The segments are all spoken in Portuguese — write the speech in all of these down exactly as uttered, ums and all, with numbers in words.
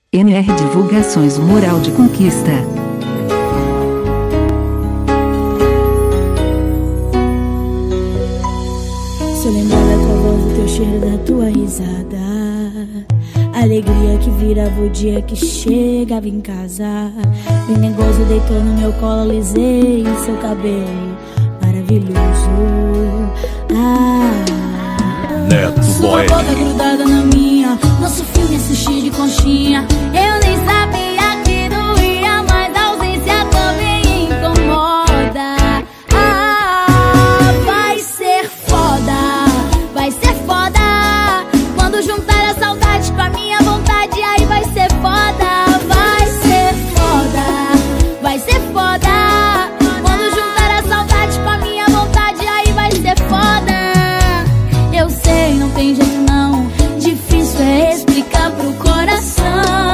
N R Divulgações Moral de Conquista. Se eu lembrar da tua voz, do teu cheiro, da tua risada, alegria que virava o dia que chegava em casa. Bem negoso deitou no meu colo, alisei o seu cabelo maravilhoso. Ah, Neto sua Boy. boca grudada na minha, nosso filme assistir de conchinha. Eu nem sabia que doía, mas a ausência também incomoda. Ah, vai ser foda, vai ser foda. Quando juntar a saudade com a minha vontade, aí vai ser foda. Vai ser foda, vai ser foda. Quando juntar a saudade com a minha vontade, aí vai ser foda. Eu sei, não tem jeito não, difícil é explicar pro coração.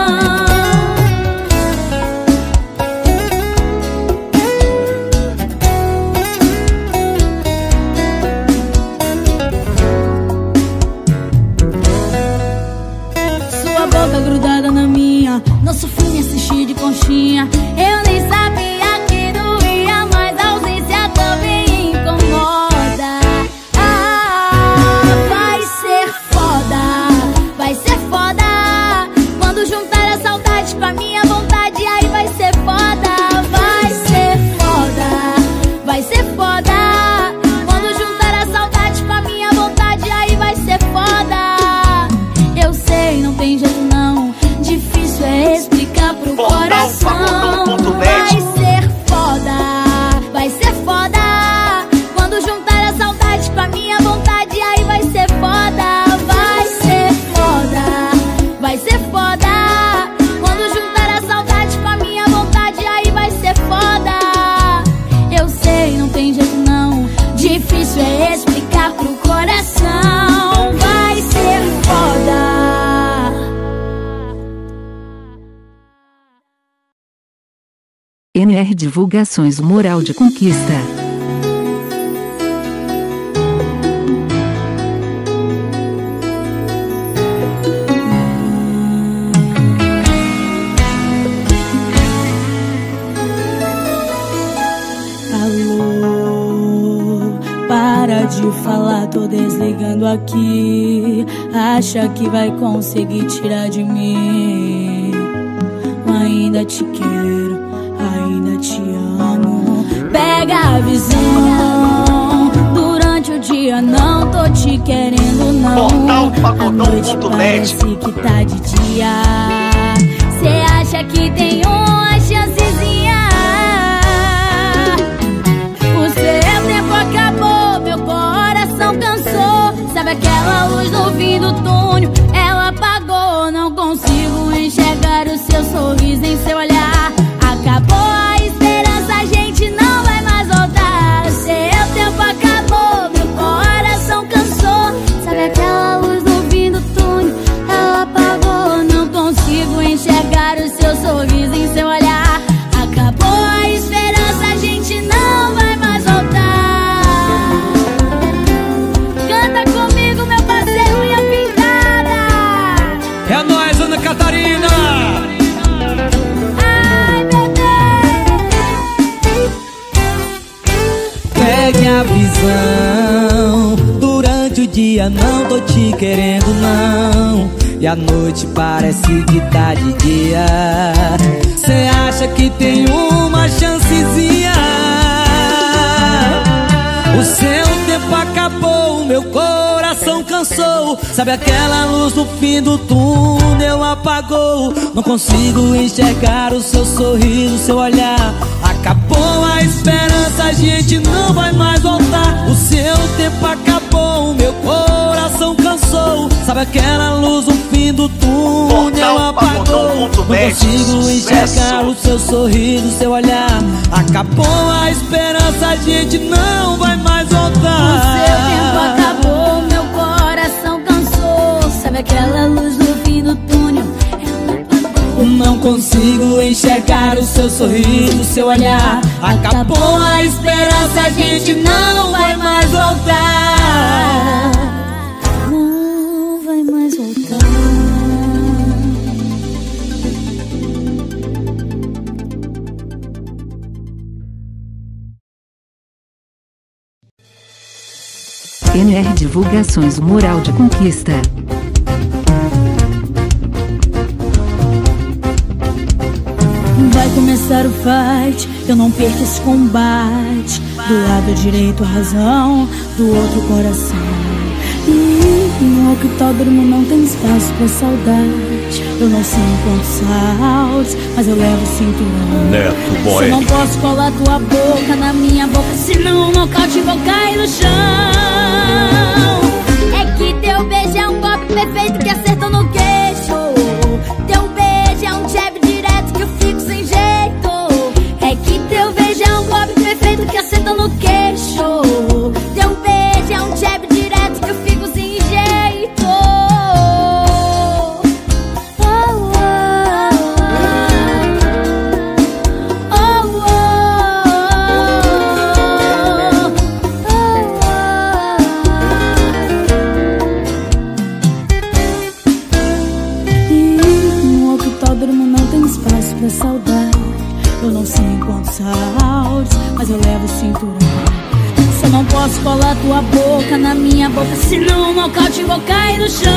Sua boca grudada na minha, nosso filme assistir de conchinha. Eu nem sabia que doía, mas a ausência também incomoda. Ah, vai ser foda, vai ser foda. Quando juntar a saudade com a minha vontade, aí vai ser foda. Vai ser foda, vai ser foda. Quando juntar a saudade com a minha vontade, aí vai ser foda. Eu sei, não tem jeito não, difícil é explicar pro coração. Vai ser foda, vai ser foda. Quando juntar a saudade com a minha vontade, aí vai ser foda. Vai ser foda, vai ser foda. Quando juntar a saudade com a minha vontade, aí vai ser foda. Eu sei, não tem jeito não, difícil é explicar pro coração. Vai ser foda. N R Divulgações Moral de Conquista. Alô, para de falar, tô desligando aqui. Acha que vai conseguir tirar de mim? Ainda te quero, ainda te amo. Pega a visão, durante o dia não tô te querendo não. A noite parece que tá de dia. Cê acha que tem uma chancezinha? O seu tempo acabou, meu coração cansou. Sabe aquela luz no fim do túnel? Ela apagou, não consigo enxergar o seu sorriso em seu olhar. Acabou a esperança, a gente não vai mais voltar. Seu tempo acabou, meu coração cansou. Sabe aquela luz no fim do túnel? Ela apagou, não consigo enxergar o seu sorriso em seu olhar. Acabou a esperança, a gente não vai mais voltar. Canta comigo, meu parceiro, unha pintada. É nóis, Ana Catarina. Ai, bebê. Pegue a visão, durante o dia não tô te querendo não. E a noite parece que tá de dia. Cê acha que tem uma chancezinha? O seu tempo acabou, meu coração cansou. Sabe aquela luz no fim do túnel apagou. Não consigo enxergar o seu sorriso, seu olhar. Acabou a esperança, a gente não vai mais voltar. O seu tempo acabou, meu coração cansou. Sabe aquela luz no fim do túnel apagou. Não consigo enxergar o seu sorriso, seu olhar. Acabou a esperança, a gente não vai mais voltar. O seu tempo acabou, meu coração cansou. Sabe aquela luz no fim do túnel? Não consigo enxergar o seu sorriso, seu olhar. Acabou a esperança, a gente não vai mais voltar. Não vai mais voltar. N R Divulgações Moral de Conquista. Vai começar o fight, eu não perco esse combate. Do lado direito a razão, do outro o coração. E no octódromo não tem espaço pra saudade. Eu não sei em quantos saltos, mas eu levo o cinturão. Neto Boy. Eu não posso colar tua boca na minha boca, senão um nocaute vou cair no chão. É que teu beijo é um golpe perfeito que acertou no queixo. Teu beijo é um jab direto que eu fico sem jeito. É que teu beijo é um golpe perfeito que acertou no queixo. Teu beijo é um jab direto que eu fico sem jeito. Não tem espaço pra saudade. Eu não sei em quantos saltos, mas eu levo o cinturão. Só não posso colar tua boca na minha boca, senão um nocaute vou cair no chão.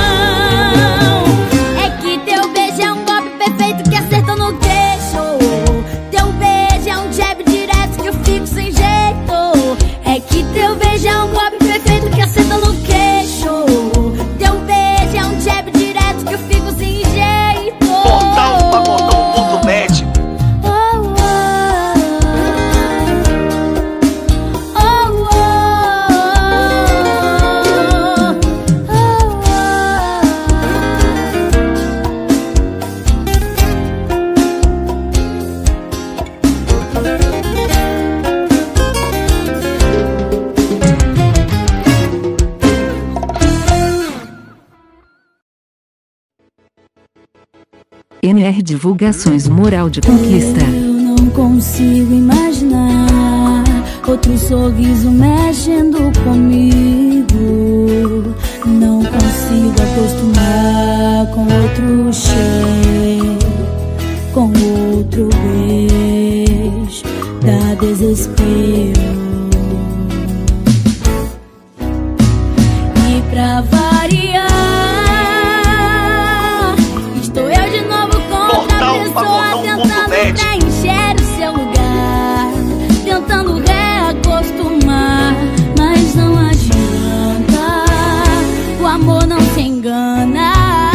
É que teu beijo é um golpe perfeito que acertou no queixo. Teu beijo é um jab direto que eu fico sem jeito. É que teu beijo é um golpe perfeito que acertou no queixo. Teu beijo é um jab direto que eu fico sem jeito. Portal Pagodão ponto net. N R Divulgações Moral de Conquista. Eu não consigo imaginar outro sorriso mexendo comigo. Não consigo acostumar com outro cheiro, com outro beijo, dá desespero. E pra variar, estou eu de novo contra a pessoa, tentando preencher o seu lugar, tentando reacostumar, mas não adianta, o amor não se engana.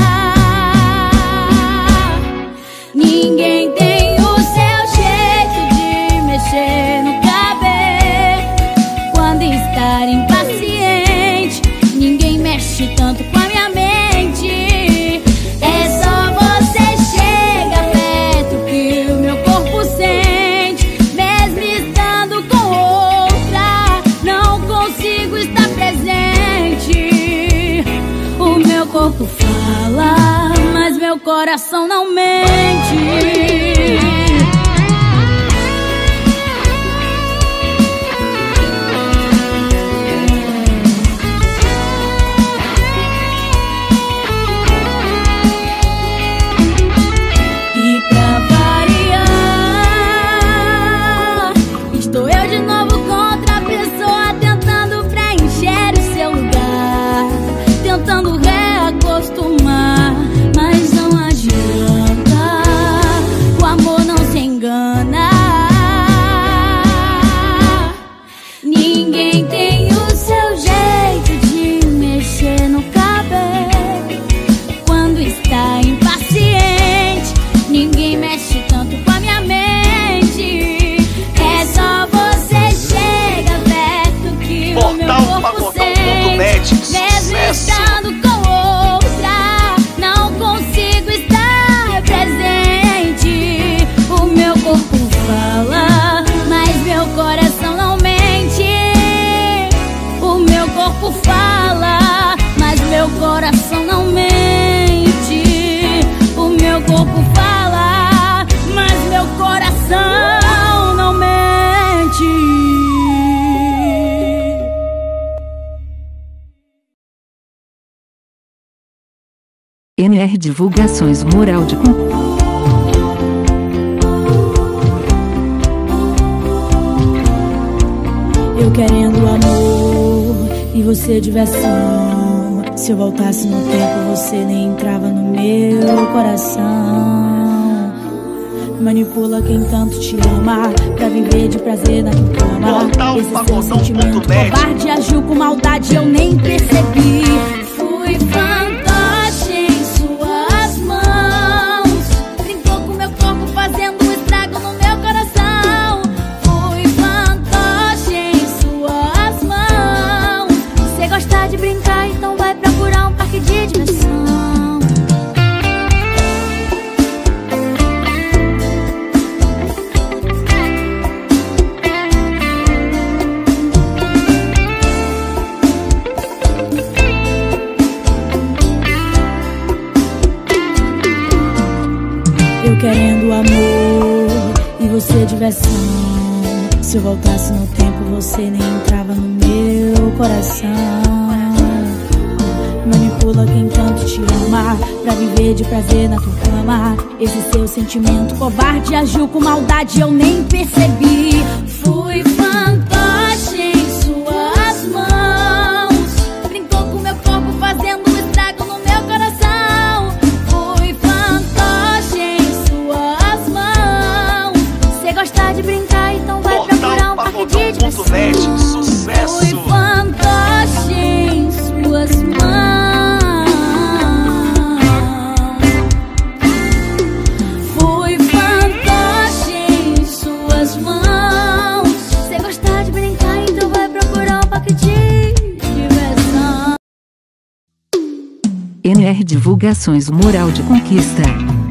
Ninguém tem o seu jeito de mexer no cabelo quando estar impaciente. Ninguém mexe tanto com a minha mente. É só você chegar perto que o meu corpo sente. Mesmo estando com outra, não consigo estar presente. O meu corpo fala, mas meu coração não mente. N R Divulgações Moral de Conquista. Eu querendo amor, e você diversão. Se eu voltasse no tempo, você nem entrava no meu coração. Manipula quem tanto te ama pra viver de prazer na tua cama. Portal Esse seu Pagodão sentimento ponto net. covarde agiu com maldade, eu nem percebi. Fui fantoche em suas mãos, brincou com meu corpo fazendo um estrago no meu coração. Fui fantoche em suas mãos. Você gosta de brincar, então vai procurar um parque de diversão. Eu querendo amor e você diversão. Se eu voltasse no tempo, você nem entrava no meu coração. Manipula quem tanto te ama pra viver de prazer na tua cama. Esse seu sentimento covarde agiu com maldade, eu nem percebi. Fui fantoche em suas mãos, brincou com meu corpo fazendo um estrago no meu coração. Fui fantoche em suas mãos. Você gosta de brincar, então vai procurar um parque de diversão. Sucesso! Fui fantoche em suas mãos. Fui fantoche em suas mãos. Você gosta de brincar, então vai procurar um parque de diversão. N R Divulgações Moral de Conquista.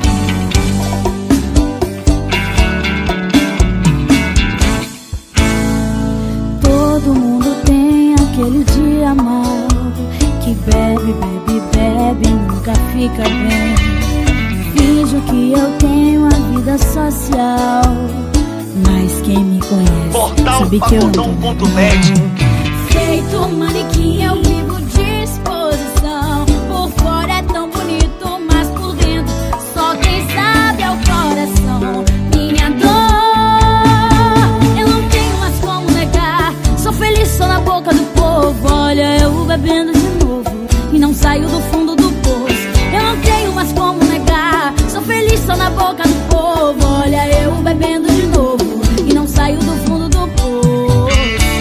Todo mundo tem aquele dia mal, que bebe, bebe, bebe e nunca fica bem. Finjo que eu tenho a vida social, mas quem me conhece Portal sabe que eu não tô Pagodão ponto net. feito manequim, eu vivo de exposição. Por fora é tão bonito, mas por dentro só quem sabe é o coração. Minha dor, eu não tenho mais como negar. Sou feliz só na boca do povo. Olha, eu bebendo de novo e não saio do fundo do poço. Eu não tenho mais como negar. Sou feliz só na boca do povo. Olha, eu bebendo de novo e não saio do fundo do poço.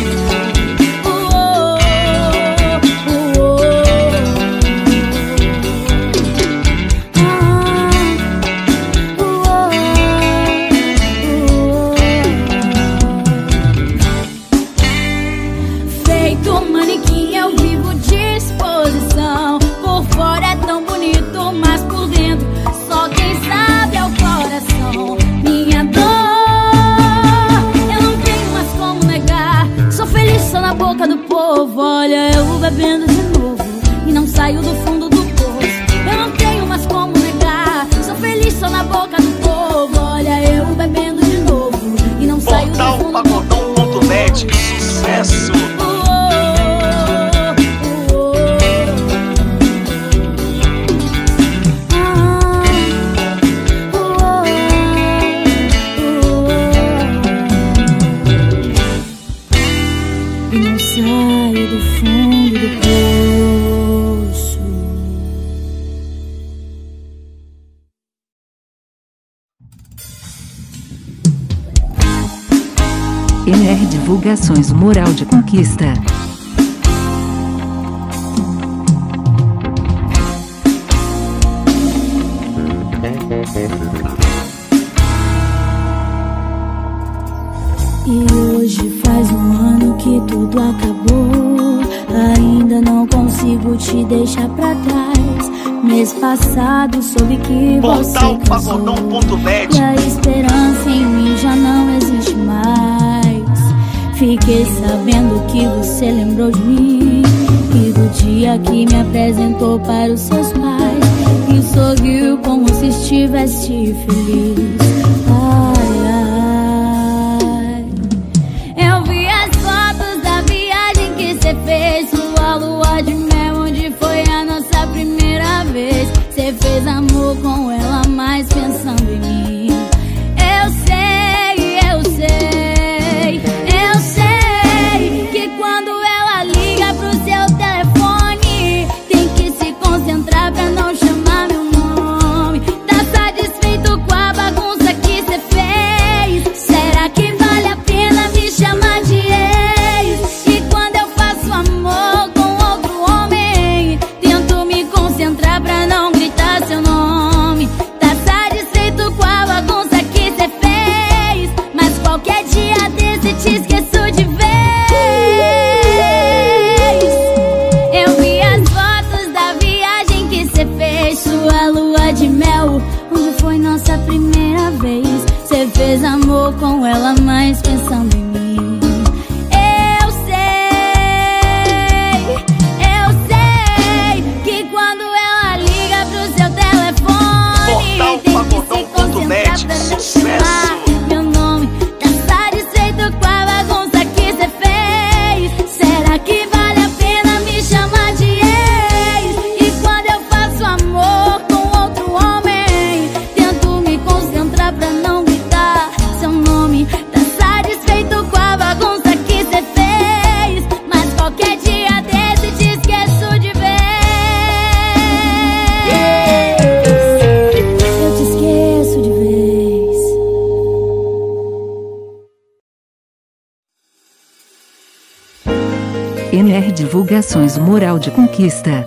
Feito manequim, eu vivo de exposição. Por fora é tão bonito, mas por dentro só quem sabe é o coração. Minha dor, eu não tenho mais como negar. Sou feliz só na boca do povo. Olha, eu bebendo de novo e não saio do fundo do poço. Eu não tenho mais como negar. Sou feliz só na boca do povo. Olha, eu bebendo de novo e não saio do Portal fundo do Pagodão ponto net. Sucesso! E não saio do fundo do poço. N R Divulgações Moral de Conquista. E hoje faz um ano que tudo acabou. Ainda não consigo te deixar pra trás. Mês passado soube que você Portal casou Pagodão ponto net. e a esperança em mim já não existe mais. Fiquei sabendo que você lembrou de mim e do dia que me apresentou para os seus pais e sorriu como se estivesse feliz. Ai, ai. Eu vi as fotos da viagem que você fez, sua lua de mel, onde foi a nossa primeira vez. Você fez amor com ela, mas pensando em mim. Eu sei, eu sei, eu sei que quando ela liga pro seu foi nossa primeira vez. Cê fez amor com ela, mas pensando em mim. Eu sei, eu sei que quando ela liga pro seu telefone, Portal tem que se Pagodão ponto net, concentrar pra não sucesso. chamar meu nome. Tá satisfeito com a bagunça que cê fez? Será que vale a pena me chamar de ex? E quando eu faço amor com outro homem, tento me concentrar pra não gritar seu nome. Tá satisfeito com a bagunça que cê fez? Mas qualquer dia desse te esqueço de vez. Eu te esqueço de vez. N R Divulgações Moral de Conquista.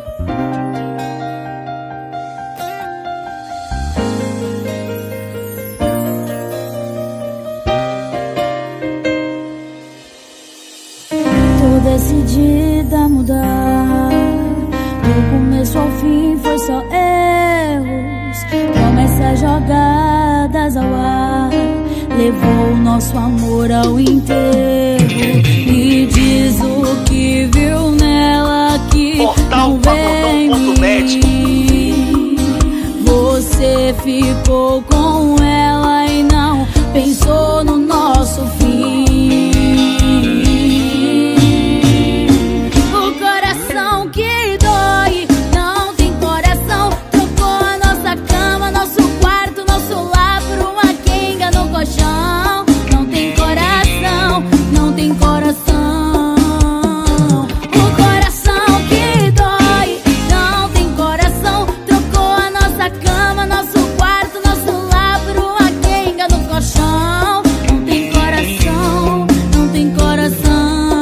Tô decidida a mudar. Do começo ao fim foi só erros. Promessas jogadas ao ar, levou o nosso amor ao enterro. Me diz o que viu nela que Portal não vem Pagodão ponto net. mim. Você ficou com ela e não pensou no nosso fim. O coração que dói não tem coração. Trocou a nossa cama, nosso quarto, nosso lar por uma quenga no colchão. Não tem coração, não tem coração. O coração que dói não tem coração. Trocou a nossa cama, nosso quarto, nosso lar por uma quenga no colchão. Não tem coração, não tem coração.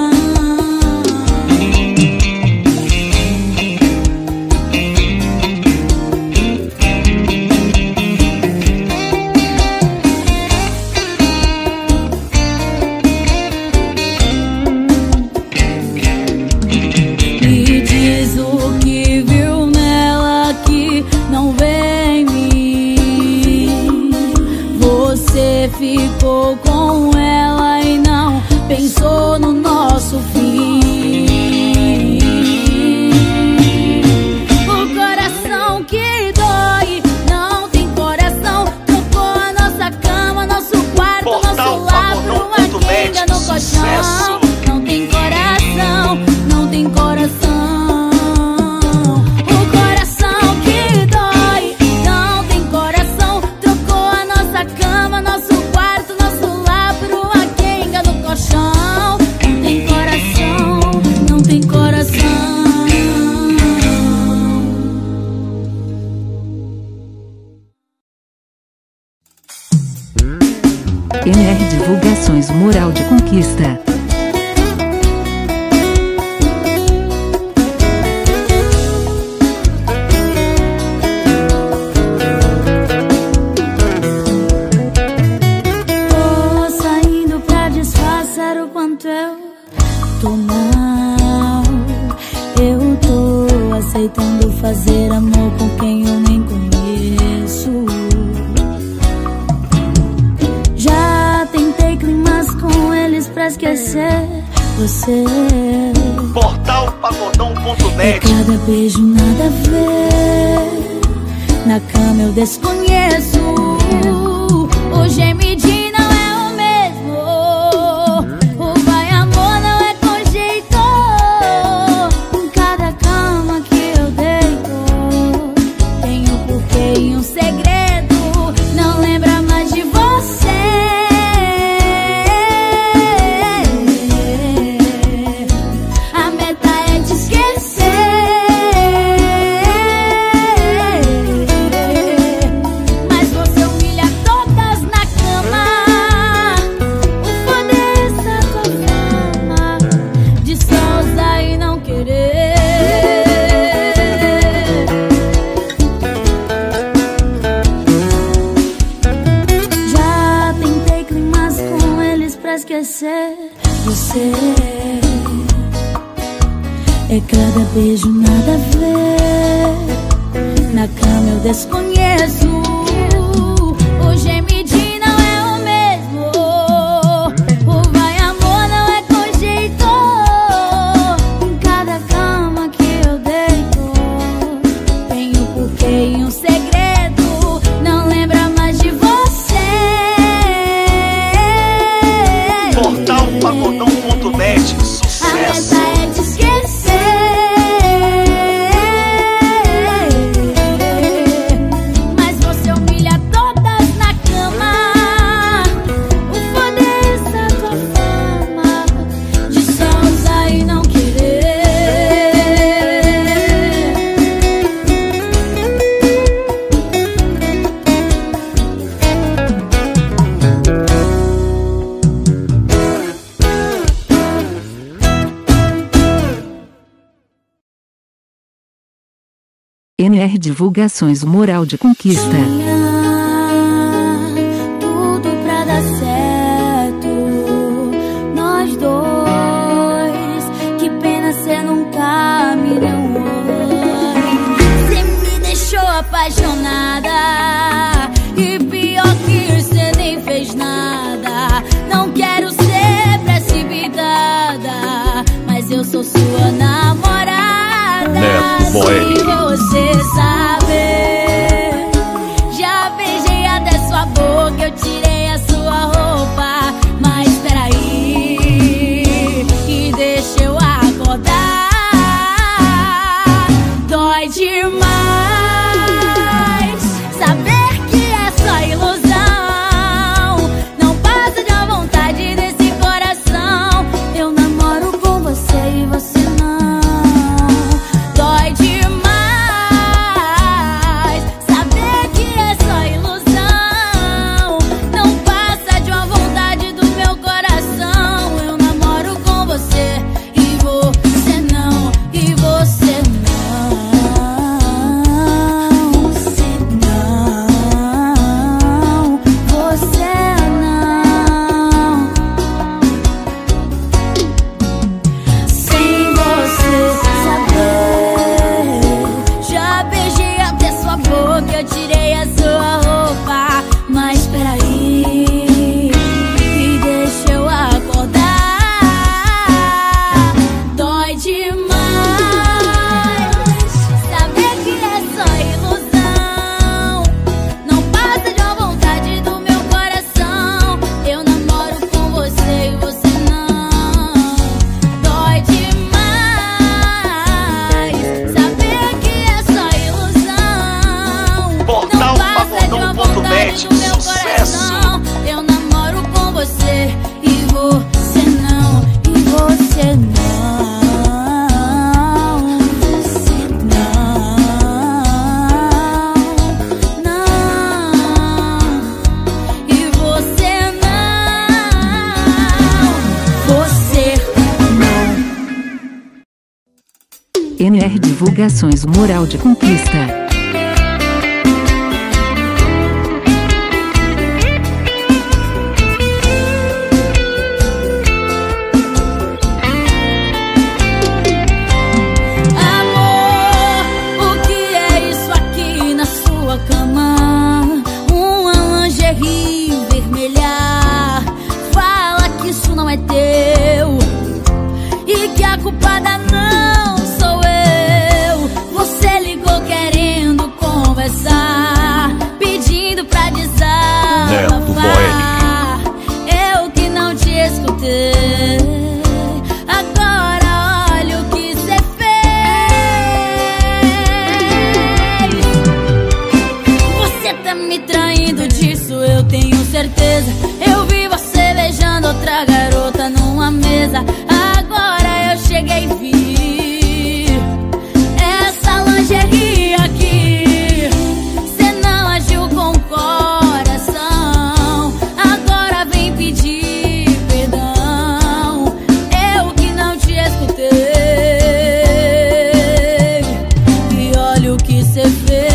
Me diz o que viu nela que não vem em mim. Você ficou com ela e não pensou no nosso fim. O coração que dói não tem coração. Trocou a nossa cama, nosso quarto, Portal nosso lar por Pagodão uma ponto net, quenga no sucesso. colchão. Não tem coração, não tem coração. O coração que dói não tem coração. Trocou a nossa cama, nosso quarto, nosso lar por uma quenga no colchão. Não tem coração, não tem coração. N R Divulgações Moral de Conquista. Tô saindo pra disfarçar o quanto eu tô mal. Eu tô aceitando fazer amor com quem eu nem conheço. Já tentei climas com eles pra esquecer você. Portal Pagodão ponto É net. cada beijo nada a ver. Na cama eu desconheço. O gemidinho não é o mesmo. O vai amor não é com jeito. Com cada cama que eu deito, tem um porquê e um segredo. Não lembra mais de você. A meta é te esquecer. Mas você humilha todas na cama. O foder essa tua fama de só usar e não querer. Já tentei climas com eles pra esquecer você. É cada beijo nada a ver. Na cama eu desconheço. N R Divulgações, o moral de conquista. Tudo pra dar certo, nós dois. Que pena cê nunca me deu um oi. Cê me deixou apaixonada, e pior que cê nem fez nada. Não quero ser precipitada, mas eu sou sua namorada. Neto Boeli. Se você saber, já beijei até sua boca, eu tirei a sua roupa. Mas peraí, e deixa eu acordar. Dói demais saber que é só ilusão. Não passa de uma vontade desse coração. Eu namoro com você e você não. Dói demais saber que é só ilusão. Não passa de uma vontade do meu coração. Eu namoro com você e você não. E você não. Você não. Você não. Sem você saber, já beijei até sua boca, eu tirei a sua roupa. Mas peraí, e deixa eu acordar. Dói demais saber que é só ilusão. Não passa de uma vontade do meu coração. Eu namoro com você e você não. Dói demais saber que é só ilusão. Portal Não passa de uma Pagodão ponto vontade net, do meu sucesso. coração. Eu namoro com você e você não. E você não. Você não. Não. E você não. Você não. N R Divulgações, o moral de conquista. Amor, o que é isso aqui na sua cama? Uma lingerie vermelha. Fala que isso não é teu e que a culpada não sou eu. Você ligou querendo conversar, pedindo pra Neto desabafar. Eu que não te escutei. Agora olha o que cê fez. Você tá me traindo, disso eu tenho certeza. Eu vi você beijando outra garota numa mesa. Agora eu cheguei e vi essa lingerie aqui. Cê não agiu com o coração. Agora vem pedir perdão. Eu que não te escutei. E olha o que cê fez.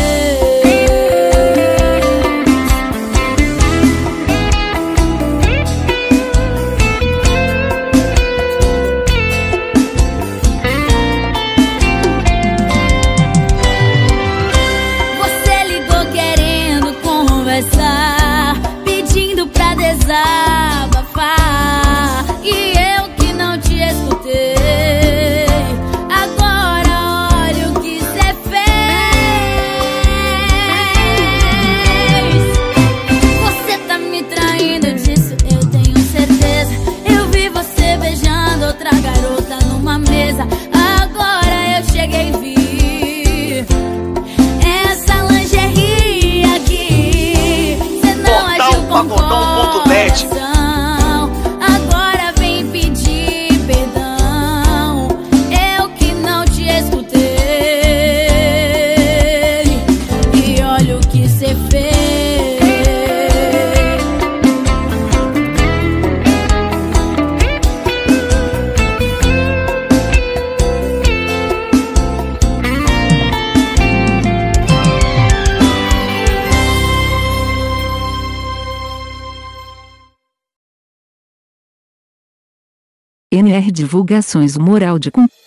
N R Divulgações Moral de Conquista.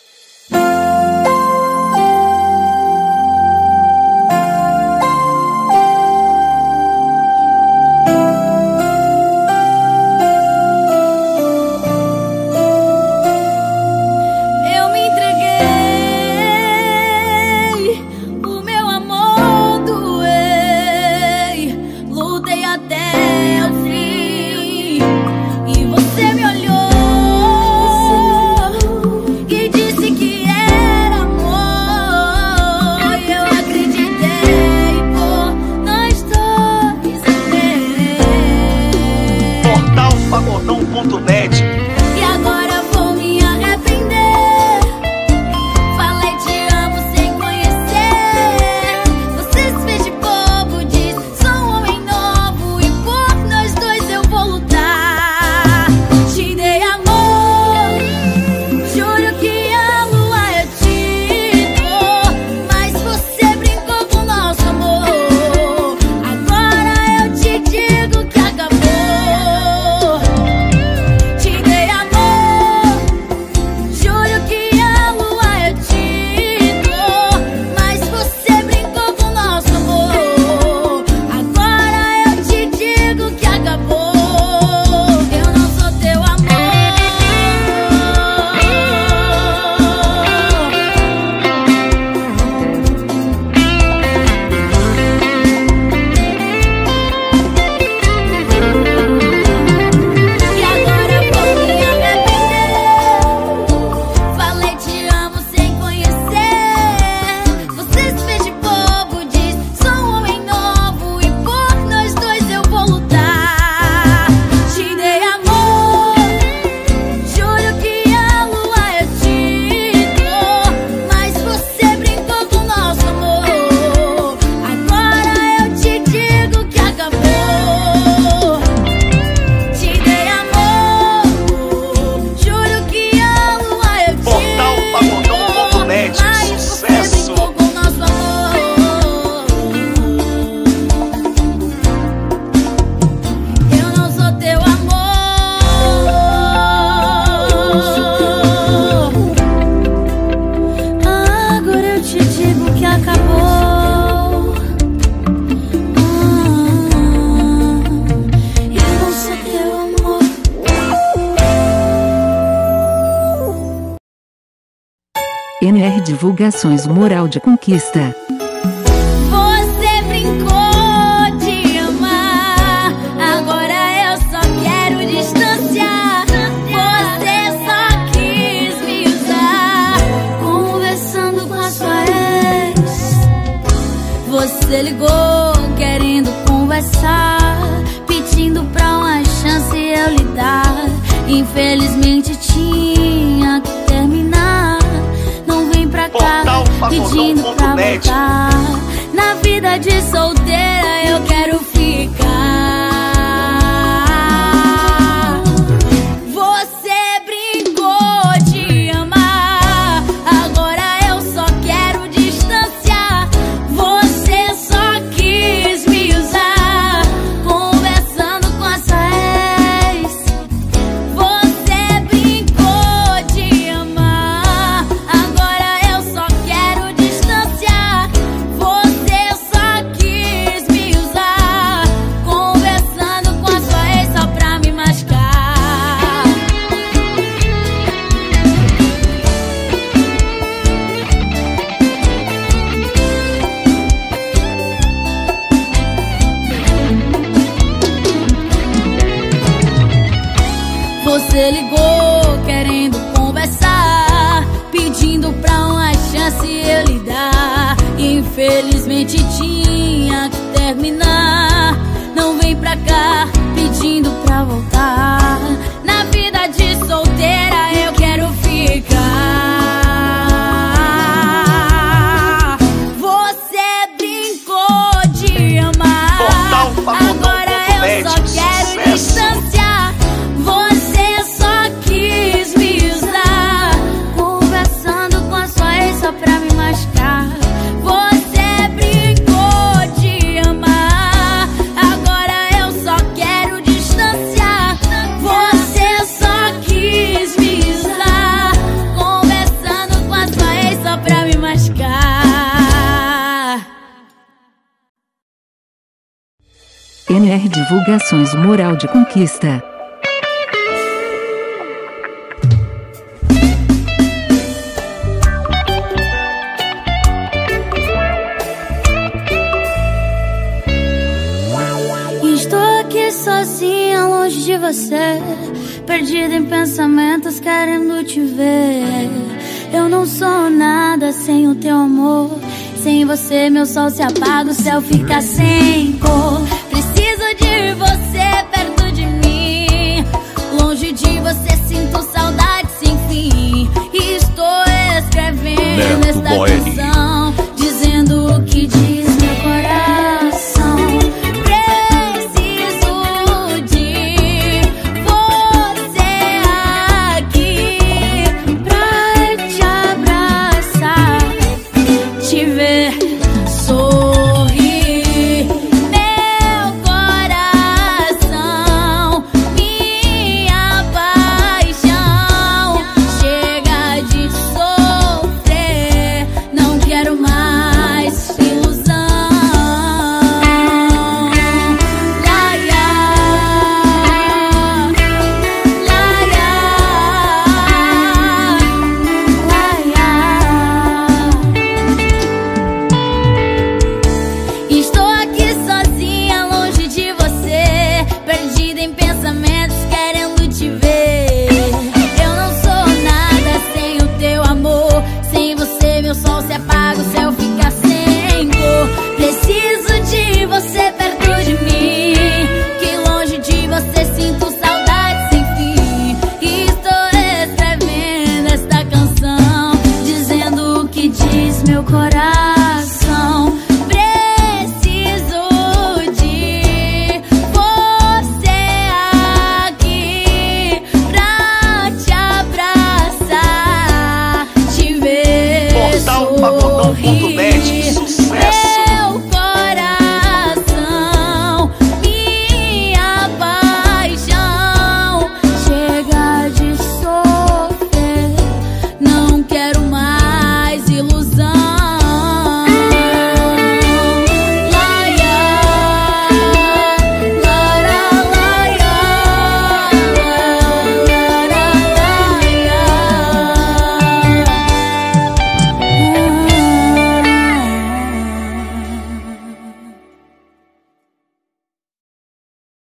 Pagodão ponto net. E agora vou me arrepender. Falei te amo sem conhecer. Você se fez de bobo, diz sou um homem novo e por nós dois eu vou lutar. Te dei amor, juro que a lua eu te dou, mas você brincou com nosso amor. Agora eu te digo que acabou. N R Divulgações Moral de Conquista. Você brincou de amar, agora eu só quero distanciar. Você só quis me usar, conversando com a sua ex. Você ligou querendo conversar, pedindo pra uma chance eu lhe dar. Infelizmente tinha que terminar. Não vem pra cá pedindo pra voltar. Na vida de solteira eu quero ficar. Você brincou de amar, agora eu só quero distanciar. Você só quis me usar, conversando com a sua ex. Você brincou de amar, agora eu só quero distanciar. Você só quis me usar, conversando com a sua ex só pra me machucar. Você ligou querendo conversar, pedindo pra uma chance eu lhe dar. Infelizmente tinha que terminar. Não vem pra cá pedindo pra voltar. Na vida de solteira eu quero ficar. Você brincou de amar, Portal Pagodão agora ponto net. eu só quero Sucesso. distanciar. Você só quis me usar, conversando com a sua ex só pra me machucar. Você brincou de amar, agora eu só quero distanciar. Você só quis me usar. N R Divulgações Moral de Conquista. Estou aqui sozinha, longe de você, perdida em pensamentos, querendo te ver. Eu não sou nada sem o teu amor. Sem você meu sol se apaga, o céu fica sem cor.